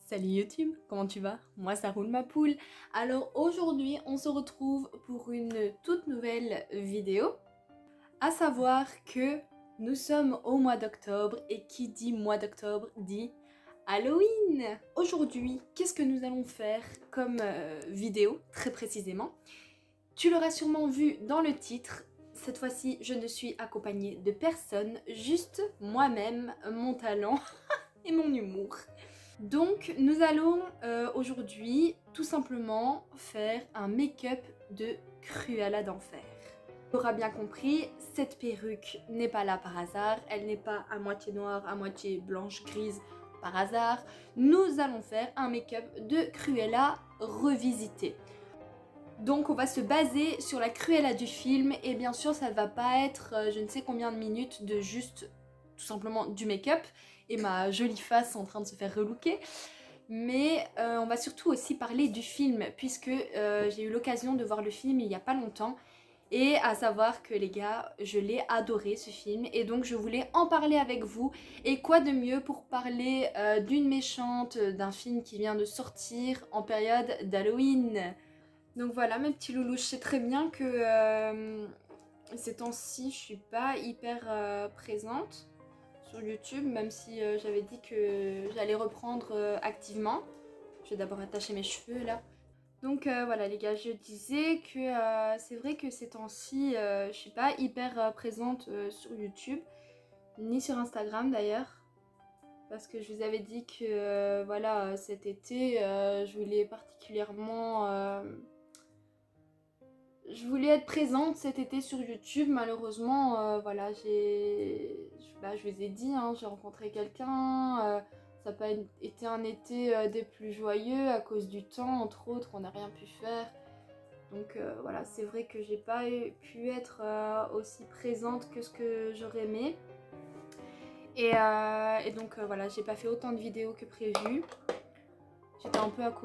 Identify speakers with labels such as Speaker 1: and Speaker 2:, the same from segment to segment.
Speaker 1: Salut YouTube, comment tu vas? Moi ça roule ma poule. Alors aujourd'hui on se retrouve pour une toute nouvelle vidéo. À savoir que nous sommes au mois d'octobre et qui dit mois d'octobre dit Halloween. Aujourd'hui, qu'est-ce que nous allons faire comme vidéo très précisément? Tu l'auras sûrement vu dans le titre. Cette fois-ci je ne suis accompagnée de personne, juste moi-même, mon talent et mon humour. Donc nous allons aujourd'hui tout simplement faire un make-up de Cruella d'Enfer. Tu auras bien compris, cette perruque n'est pas là par hasard, elle n'est pas à moitié noire, à moitié blanche grise par hasard. Nous allons faire un make-up de Cruella revisité. Donc on va se baser sur la Cruella du film et bien sûr ça ne va pas être je ne sais combien de minutes de juste tout simplement du make-up et ma jolie face en train de se faire relooker. Mais on va surtout aussi parler du film puisque j'ai eu l'occasion de voir le film il n'y a pas longtemps. Et à savoir que les gars, je l'ai adoré ce film et donc je voulais en parler avec vous. Et quoi de mieux pour parler d'une méchante, d'un film qui vient de sortir en période d'Halloween. Donc voilà mes petits loulous, je sais très bien que ces temps-ci je suis pas hyper présente sur YouTube, même si j'avais dit que j'allais reprendre activement. Je vais d'abord attacher mes cheveux là. Donc voilà les gars, je disais que c'est vrai que ces temps-ci je suis pas hyper présente sur YouTube, ni sur Instagram d'ailleurs. Parce que je vous avais dit que voilà cet été je voulais particulièrement... je voulais être présente cet été sur YouTube, malheureusement, voilà, je vous ai dit, hein, j'ai rencontré quelqu'un, ça n'a pas été un été des plus joyeux à cause du temps, entre autres, on n'a rien pu faire. Donc voilà, c'est vrai que j'ai pas pu être aussi présente que ce que j'aurais aimé. Et donc voilà, j'ai pas fait autant de vidéos que prévu. J'étais un peu à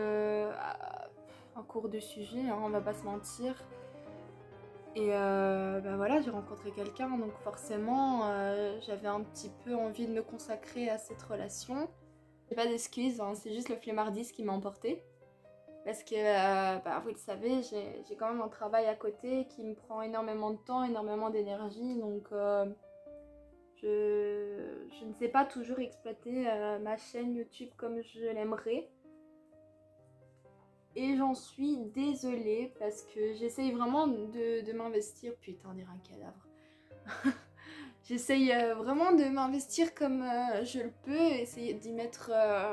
Speaker 1: court de sujet, hein, on va pas se mentir. Et bah voilà, j'ai rencontré quelqu'un, donc forcément j'avais un petit peu envie de me consacrer à cette relation. J'ai pas d'excuses, hein, c'est juste le flemmardise qui m'a emportée. Parce que, bah, vous le savez, j'ai quand même un travail à côté qui me prend énormément de temps, énormément d'énergie, donc je ne sais pas toujours exploiter ma chaîne YouTube comme je l'aimerais. Et j'en suis désolée parce que j'essaye vraiment de m'investir. Putain, on dirait un cadavre. J'essaye vraiment de m'investir comme je le peux, essayer d'y mettre...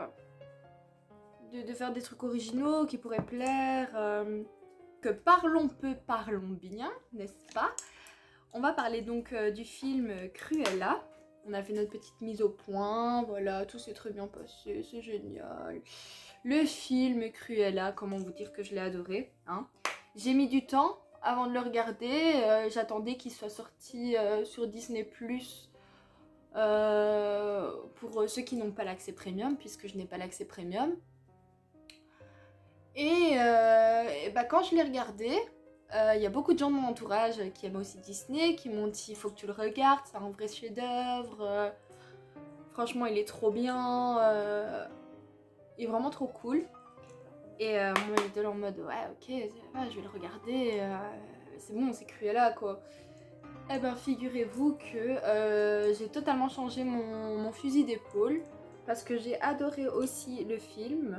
Speaker 1: de faire des trucs originaux qui pourraient plaire. Que parlons peu, parlons bien, n'est-ce pas? On va parler donc du film Cruella. On a fait notre petite mise au point, voilà, tout s'est très bien passé, c'est génial. Le film Cruella, comment vous dire que je l'ai adoré, hein. J'ai mis du temps avant de le regarder, j'attendais qu'il soit sorti sur Disney+, pour ceux qui n'ont pas l'accès premium, puisque je n'ai pas l'accès premium. Et bah, quand je l'ai regardé, il y a beaucoup de gens de mon entourage qui aiment aussi Disney, qui m'ont dit il faut que tu le regardes, c'est un vrai chef-d'œuvre, franchement il est trop bien, il est vraiment trop cool. Et moi j'étais là en mode ouais ok, ouais, je vais le regarder, c'est bon, c'est Cruella quoi. Et ben figurez-vous que j'ai totalement changé mon fusil d'épaule parce que j'ai adoré aussi le film.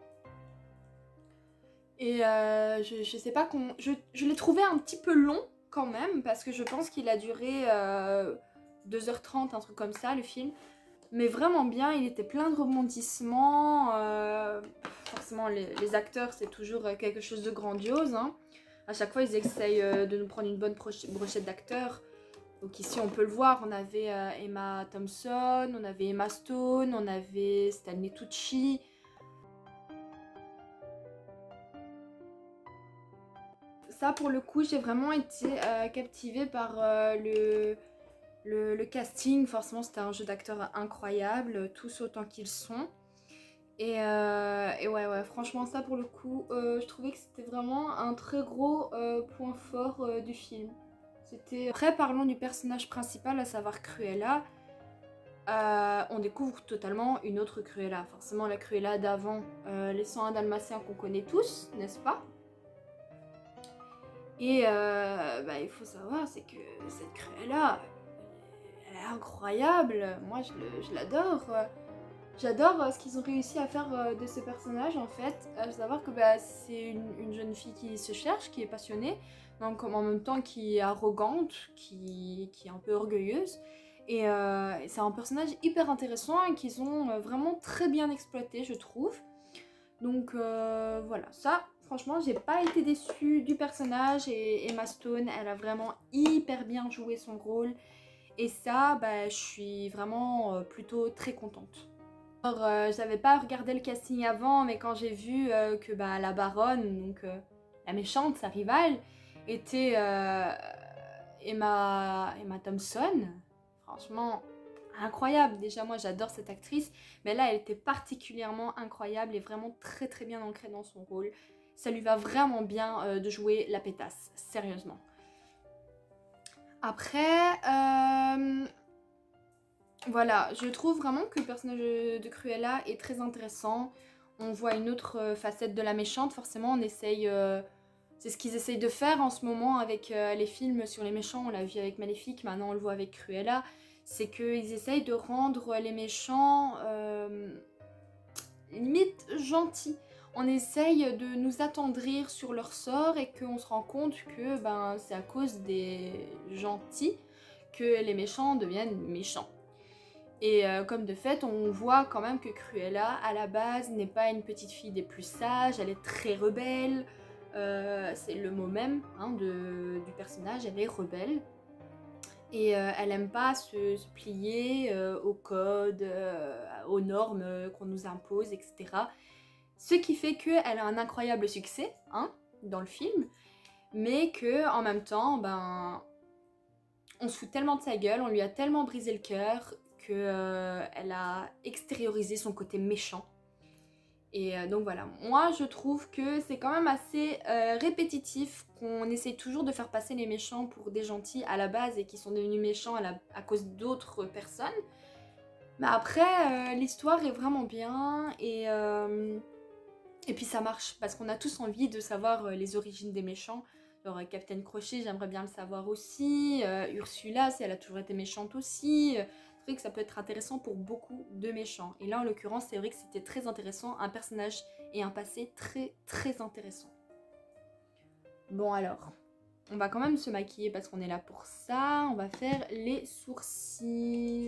Speaker 1: Et je sais pas, je l'ai trouvé un petit peu long quand même, parce que je pense qu'il a duré 2h30, un truc comme ça, le film. Mais vraiment bien, il était plein de rebondissements. Forcément, les acteurs, c'est toujours quelque chose de grandiose, hein. À chaque fois, ils essayent de nous prendre une bonne brochette d'acteurs. Donc ici, on peut le voir, on avait Emma Thompson, on avait Emma Stone, on avait Stanley Tucci. Ça pour le coup j'ai vraiment été captivée par le casting, forcément c'était un jeu d'acteurs incroyable, tous autant qu'ils sont. Et ouais franchement ça pour le coup je trouvais que c'était vraiment un très gros point fort du film. Après parlons du personnage principal, à savoir Cruella. on découvre totalement une autre Cruella. Forcément la Cruella d'avant, les 101 Dalmatiens qu'on connaît tous, n'est-ce pas? Et il faut savoir, c'est que cette Cruella, elle est incroyable. Moi je l'adore. J'adore ce qu'ils ont réussi à faire de ce personnage en fait. À savoir que c'est une jeune fille qui se cherche, qui est passionnée, donc en même temps qui est arrogante, qui est un peu orgueilleuse. Et c'est un personnage hyper intéressant et qu'ils ont vraiment très bien exploité, je trouve. Donc voilà, ça franchement j'ai pas été déçue du personnage et Emma Stone, elle a vraiment hyper bien joué son rôle. Et ça, je suis vraiment plutôt très contente. Alors, j'avais pas regardé le casting avant, mais quand j'ai vu que la baronne, donc la méchante, sa rivale, était Emma Thompson, franchement incroyable. Déjà moi j'adore cette actrice, mais là elle était particulièrement incroyable et vraiment très très bien ancrée dans son rôle. Ça lui va vraiment bien de jouer la pétasse, sérieusement. Après, voilà, je trouve vraiment que le personnage de Cruella est très intéressant. On voit une autre facette de la méchante, forcément on essaye... c'est ce qu'ils essayent de faire en ce moment avec les films sur les méchants, on l'a vu avec Maléfique, maintenant on le voit avec Cruella. C'est qu'ils essayent de rendre les méchants limite gentils. On essaye de nous attendrir sur leur sort et qu'on se rend compte que c'est à cause des gentils que les méchants deviennent méchants. Et comme de fait, on voit quand même que Cruella, à la base, n'est pas une petite fille des plus sages, elle est très rebelle. C'est le mot même du personnage, elle est rebelle. Et elle aime pas se plier aux codes, aux normes qu'on nous impose, etc. Ce qui fait qu'elle a un incroyable succès dans le film, mais que en même temps, on se fout tellement de sa gueule, on lui a tellement brisé le cœur qu'elle a extériorisé son côté méchant. Et donc voilà, moi je trouve que c'est quand même assez répétitif qu'on essaye toujours de faire passer les méchants pour des gentils à la base et qui sont devenus méchants à cause d'autres personnes. Mais après, l'histoire est vraiment bien et puis ça marche parce qu'on a tous envie de savoir les origines des méchants. Genre Captain Crochet, j'aimerais bien le savoir aussi. Ursula, si elle a toujours été méchante aussi. C'est vrai que ça peut être intéressant pour beaucoup de méchants. Et là, en l'occurrence, c'est vrai que c'était très intéressant. Un personnage et un passé très très intéressant. Bon alors, on va quand même se maquiller parce qu'on est là pour ça. On va faire les sourcils.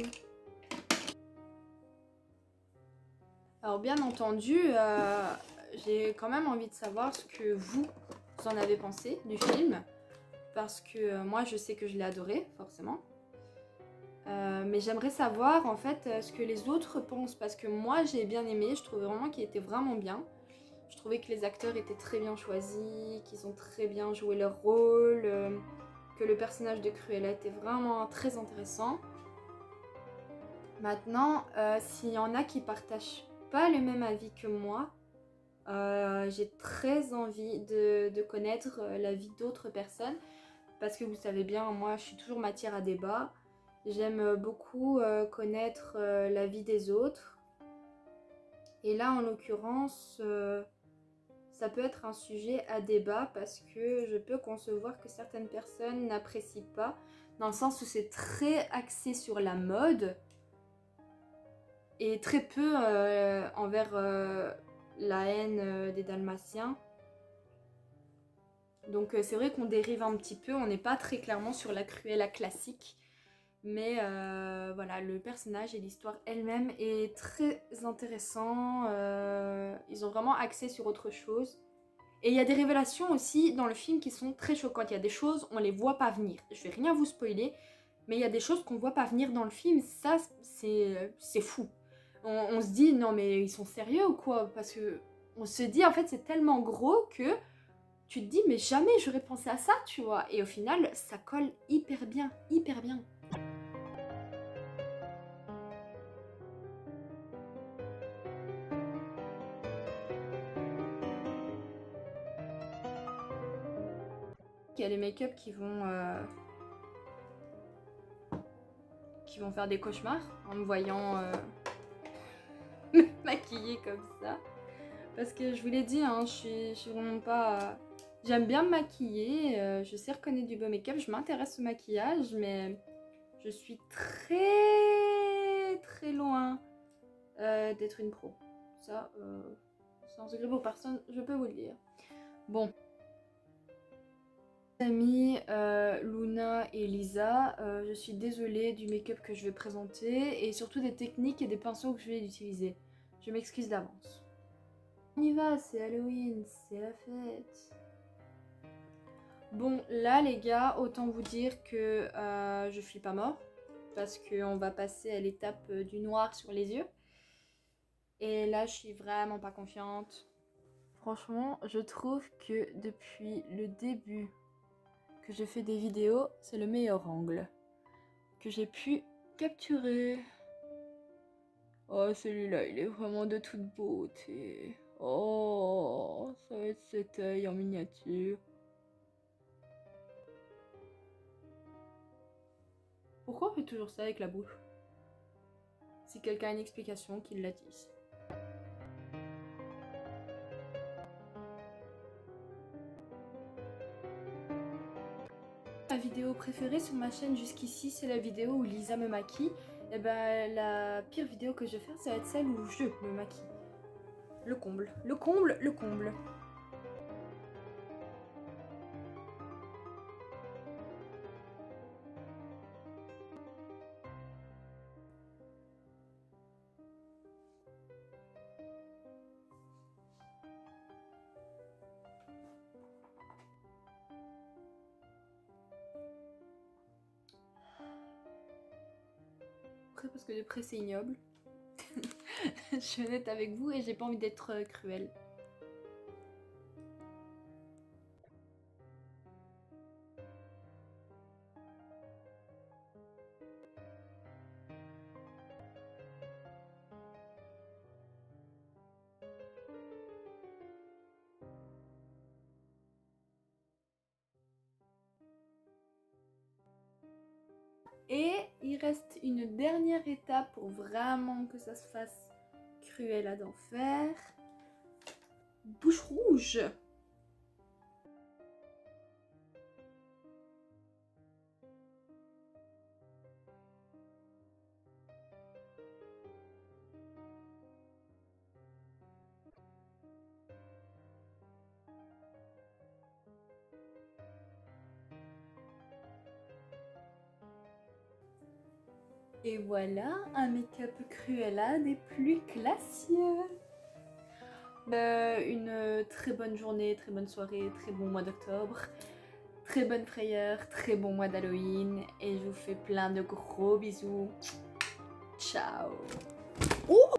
Speaker 1: Alors bien entendu, j'ai quand même envie de savoir ce que vous en avez pensé du film. Parce que moi je sais que je l'ai adoré, forcément. Mais j'aimerais savoir en fait ce que les autres pensent. Parce que moi j'ai bien aimé, je trouvais vraiment qu'il était vraiment bien. Je trouvais que les acteurs étaient très bien choisis, qu'ils ont très bien joué leur rôle. Que le personnage de Cruella était vraiment très intéressant. Maintenant, s'il y en a qui partagent pas le même avis que moi, j'ai très envie de connaître l'avis d'autres personnes parce que vous savez bien, moi je suis toujours matière à débat. J'aime beaucoup connaître l'avis des autres. Et là en l'occurrence, ça peut être un sujet à débat parce que je peux concevoir que certaines personnes n'apprécient pas, dans le sens où c'est très axé sur la mode et très peu envers la haine des Dalmatiens. Donc c'est vrai qu'on dérive un petit peu, on n'est pas très clairement sur la Cruella classique. Mais voilà, le personnage et l'histoire elle-même est très intéressant. Ils ont vraiment axé sur autre chose. Et il y a des révélations aussi dans le film qui sont très choquantes. Il y a des choses, on les voit pas venir. Je vais rien vous spoiler, mais il y a des choses qu'on voit pas venir dans le film. Ça, c'est fou. On se dit, non mais ils sont sérieux ou quoi? Parce que on se dit, en fait, c'est tellement gros que tu te dis, mais jamais j'aurais pensé à ça, tu vois. Et au final, ça colle hyper bien, hyper bien. Il y a les make-up qui qui vont faire des cauchemars en me voyant me maquiller comme ça. Parce que je vous l'ai dit, hein, je suis vraiment pas... J'aime bien me maquiller, je sais reconnaître du beau make-up, je m'intéresse au maquillage, mais je suis très loin d'être une pro. Ça, sans secret pour personne, je peux vous le dire. Bon. Amis Luna et Lisa, je suis désolée du make-up que je vais présenter et surtout des techniques et des pinceaux que je vais utiliser. Je m'excuse d'avance. On y va, c'est Halloween, c'est la fête. Bon, là les gars, autant vous dire que je suis pas mort parce qu'on va passer à l'étape du noir sur les yeux. Et là, je suis vraiment pas confiante. Franchement, je trouve que depuis le début que je fais des vidéos, c'est le meilleur angle que j'ai pu capturer. Oh, celui-là, il est vraiment de toute beauté. Oh, ça va être cet œil en miniature. Pourquoi on fait toujours ça avec la bouche? Si quelqu'un a une explication, qu'il la dise. Ma vidéo préférée sur ma chaîne jusqu'ici, c'est la vidéo où Lisa me maquille. Et ben la pire vidéo que je vais faire, ça va être celle où je me maquille. Le comble, le comble, le comble. Après, parce que de près c'est ignoble. Je suis honnête avec vous et j'ai pas envie d'être cruelle. Et il reste une dernière étape pour vraiment que ça se fasse Cruella d'enfer. Bouche rouge. Et voilà un make-up Cruella des plus classieux. Une très bonne journée, très bonne soirée, très bon mois d'octobre, très bonne frayeur, très bon mois d'Halloween et je vous fais plein de gros bisous. Ciao. Oh